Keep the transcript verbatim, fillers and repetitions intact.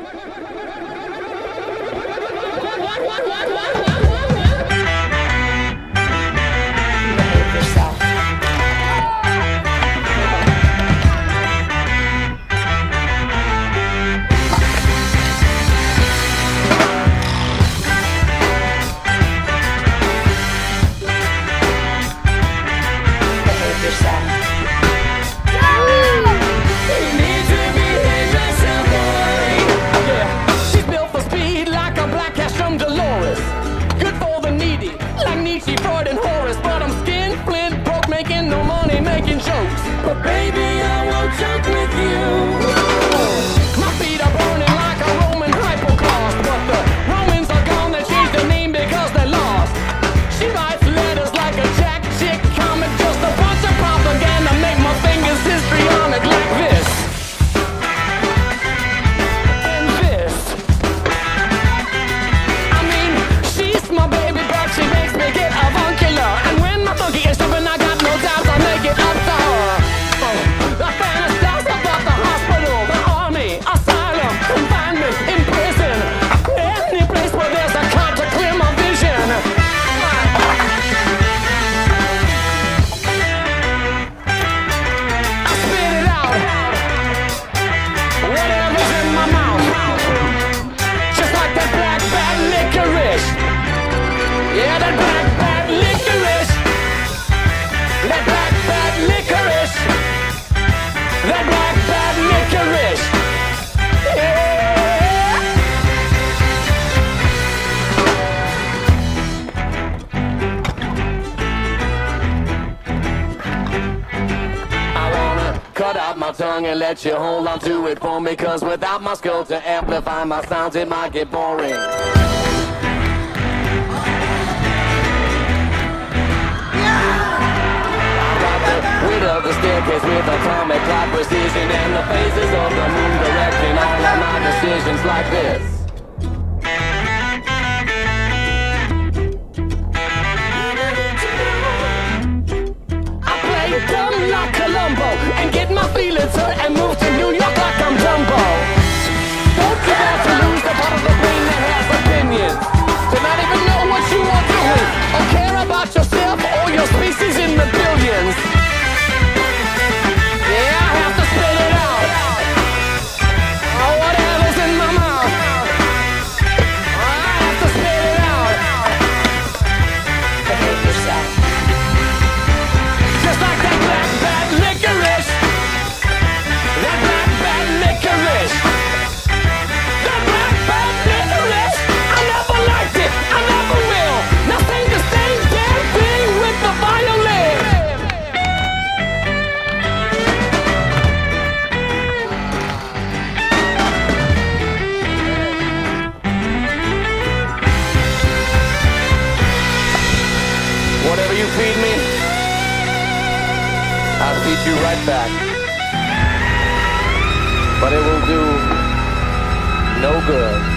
Tongue and let you hold on to it for me, cause without my skull to amplify my sounds it might get boring. I got the width of the staircase with atomic clock precision and the phases of the moon directing all of my decisions like this. Dumb like Columbo and get my feelings hurt and move to New York like I'm Dumbo. Don't you dare to lose the part of the brain that has opinions, to not even know what you are doing or care about yourself or your species in the billions. Yeah, I have to spit it out. Oh, whatever's in my mouth, I have to spit it out. Behave yourself. Just like that black bad licorice. That black bad licorice. That black bad licorice. I never liked it. I never will. Now sing the same damn thing with the violin. Whatever you feed me, I'll feed you right back. But it will do no good.